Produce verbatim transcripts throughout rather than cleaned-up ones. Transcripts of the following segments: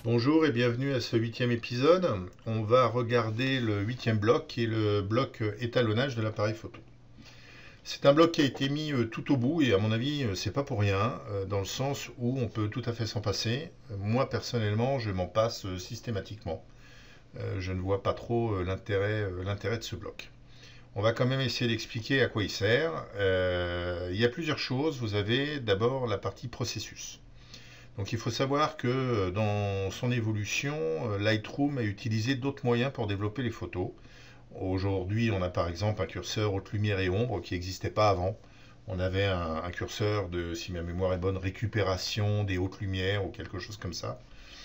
Bonjour et bienvenue à ce huitième épisode. On va regarder le huitième bloc qui est le bloc étalonnage de l'appareil photo. C'est un bloc qui a été mis tout au bout et à mon avis c'est pas pour rien, dans le sens où on peut tout à fait s'en passer. Moi personnellement je m'en passe systématiquement. Je ne vois pas trop l'intérêt l'intérêt de ce bloc. On va quand même essayer d'expliquer à quoi il sert. Euh, il y a plusieurs choses. Vous avez d'abord la partie processus. Donc il faut savoir que dans son évolution, Lightroom a utilisé d'autres moyens pour développer les photos. Aujourd'hui, on a par exemple un curseur haute lumière et ombre qui n'existait pas avant. On avait un, un curseur de, si ma mémoire est bonne, récupération des hautes lumières ou quelque chose comme ça.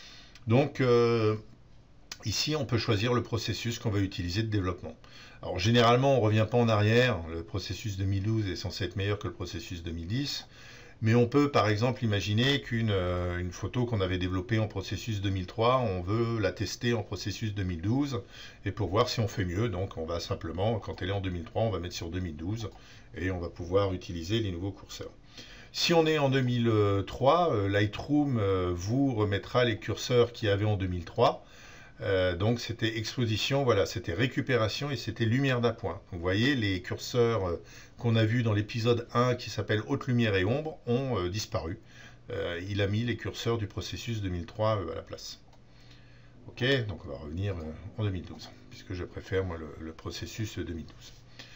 Donc euh, ici, on peut choisir le processus qu'on va utiliser de développement. Alors généralement, on ne revient pas en arrière. Le processus deux mille douze est censé être meilleur que le processus deux mille dix. Mais on peut par exemple imaginer qu'une euh, une photo qu'on avait développée en processus deux mille trois, on veut la tester en processus deux mille douze, et pour voir si on fait mieux, donc on va simplement, quand elle est en deux mille trois, on va mettre sur deux mille douze, et on va pouvoir utiliser les nouveaux curseurs. Si on est en deux mille trois, euh, Lightroom euh, vous remettra les curseurs qu'il y avait en deux mille trois, Euh, donc c'était exposition, voilà, c'était récupération et c'était lumière d'appoint. Vous voyez, les curseurs euh, qu'on a vus dans l'épisode un qui s'appelle haute lumière et ombre ont euh, disparu. Euh, il a mis les curseurs du processus deux mille trois euh, à la place. Ok, donc on va revenir euh, en deux mille douze, puisque je préfère moi le, le processus deux mille douze.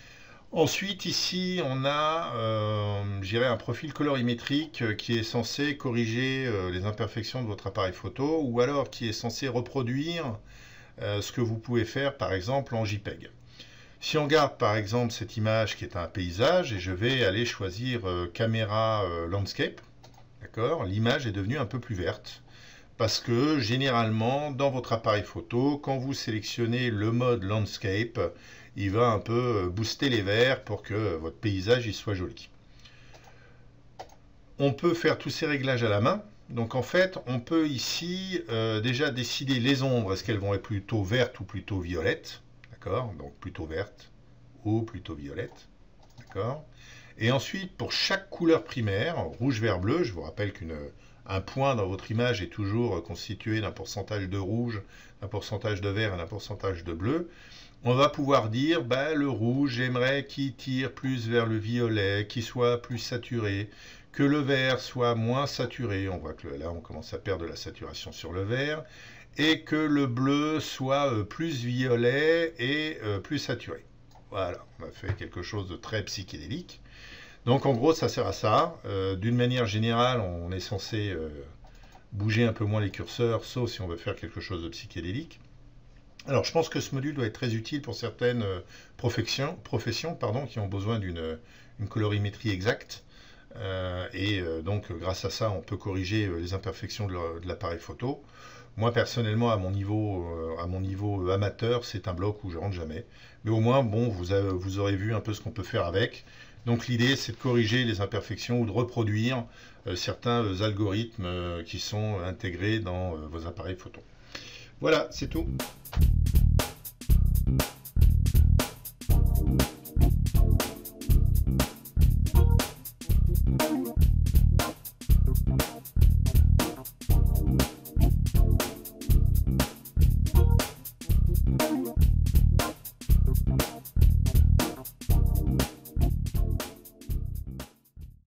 Ensuite, ici, on a euh, un profil colorimétrique qui est censé corriger euh, les imperfections de votre appareil photo, ou alors qui est censé reproduire euh, ce que vous pouvez faire, par exemple, en JPEG. Si on regarde, par exemple, cette image qui est un paysage, et je vais aller choisir euh, caméra euh, landscape, d'accord, l'image est devenue un peu plus verte. Parce que généralement, dans votre appareil photo, quand vous sélectionnez le mode landscape, il va un peu booster les verts pour que votre paysage il soit joli. On peut faire tous ces réglages à la main. Donc en fait, on peut ici euh, déjà décider les ombres, est-ce qu'elles vont être plutôt vertes ou plutôt violettes. D'accord? Donc plutôt verte ou plutôt violette. D'accord? Et ensuite, pour chaque couleur primaire, rouge, vert, bleu, je vous rappelle qu'une un point dans votre image est toujours constitué d'un pourcentage de rouge, d'un pourcentage de vert et d'un pourcentage de bleu. On va pouvoir dire, bah, le rouge, j'aimerais qu'il tire plus vers le violet, qu'il soit plus saturé, que le vert soit moins saturé. On voit que là, on commence à perdre de la saturation sur le vert. Et que le bleu soit plus violet et plus saturé. Voilà, on a fait quelque chose de très psychédélique. Donc en gros, ça sert à ça. Euh, D'une manière générale, on est censé euh, bouger un peu moins les curseurs, sauf si on veut faire quelque chose de psychédélique. Alors je pense que ce module doit être très utile pour certaines euh, professions, professions pardon, qui ont besoin d'une une colorimétrie exacte. Euh, et euh, donc grâce à ça, on peut corriger euh, les imperfections de l'appareil photo. Moi personnellement, à mon niveau, euh, à mon niveau amateur, c'est un bloc où je rentre jamais. Mais au moins, bon, vous, avez, vous aurez vu un peu ce qu'on peut faire avec. Donc l'idée, c'est de corriger les imperfections ou de reproduire euh, certains euh, algorithmes euh, qui sont intégrés dans euh, vos appareils photo. Voilà, c'est tout.